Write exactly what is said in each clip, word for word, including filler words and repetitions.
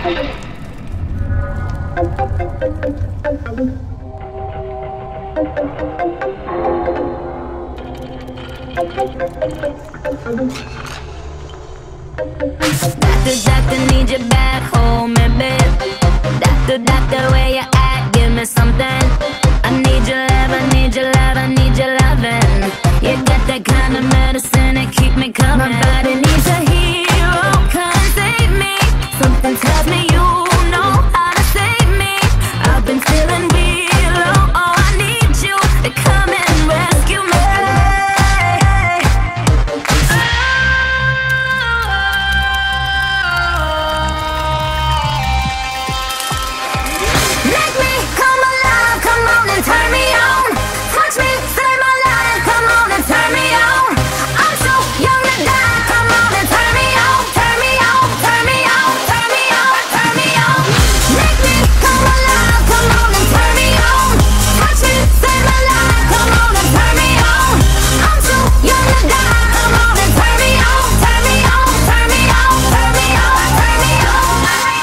Doctor, doctor, need you back home, baby. Doctor, doctor, where you at? Give me something. I need your love, I need your love, I need your loving. You got that kind of medicine that keep me coming. My body needs a hero, come save me. Something tells me you know how to save me. I've been feeling real low, oh, I need you to come and rescue me. Make me come alive, come on and turn me on. Touch me, save my life, come on and turn me on. I'm so young to die, come on and turn me on. Turn me on, turn me on, turn me on, turn me on. Make me come alive, come on and turn me on. Touch me, save my life, come on and turn me on. I'm so young to die, come on and turn me on. Turn me on, turn me on, turn me on, turn me on, turn me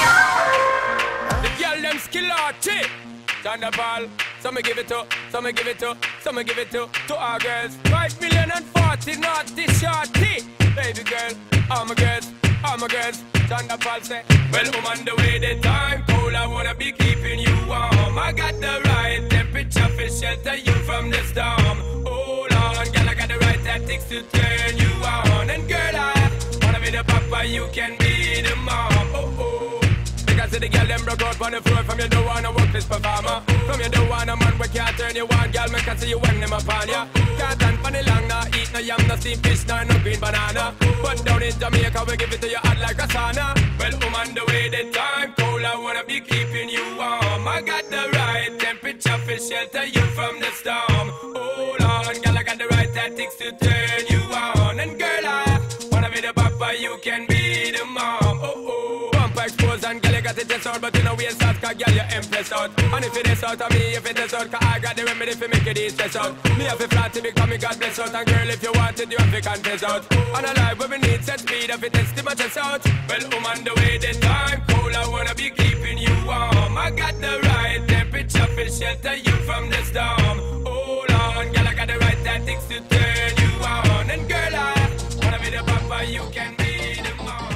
on. The girl them skill arty. Thunderball. Some me give it to, some me give it to, some me give it to, to our girls. Five million and forty naughty shorty. Baby girl, all my girls, all my girls. Thunderball say, well, I'm on the way, the time cold, I wanna be keeping you warm. I got the right temperature for shelter you from the storm. Hold on, girl, I got the right tactics to turn you on. And girl, I wanna be the papa, you can be the mom. Oh, oh. Because the girl them broke out on the floor. From you don't wanna work this performer. From you don't want a man we can't turn you on. Girl, me can see you when them upon ya. Can't stand for the long, nah eat no yam, no steamed fish, nah no green banana. But down in Jamaica we give it to you hot like a sauna. Well, I'm on the way, the time cold, I wanna be keeping you warm. I got the right temperature for shelter you from the storm. Hold on, girl, I got the right tactics to turn you on. And girl, I wanna be the papa, you can be the mom. Oh, oh. Expose and girl you got it just out, but you know we start cause girl you impress out. And if it is out of me, if it is out, cause I got the remedy for make it easy out. Me have a flat to become me God bless out. And girl if you want it, you have to contest out. And a life where we need set speed, if it is too much chest out. Well, I'm on the way, the time cold, I wanna be keeping you warm. I got the right temperature for shelter you from the storm. Hold on, girl, I got the right tactics to turn you on. And girl, I wanna be the papa, you can be the mom.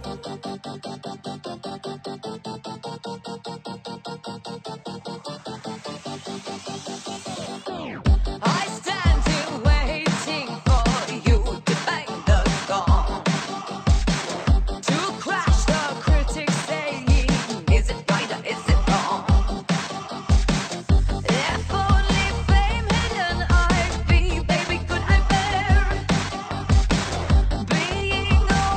I stand here waiting for you to bang the gong, to crash the critics saying, is it right or is it wrong? If only fame hidden I'd be, baby, could I bear being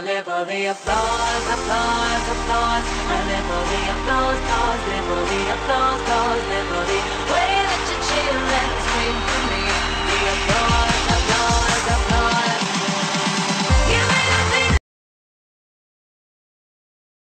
live for the applause, applause, applause. I live for the applause, applause, live for the applause, applause, live for the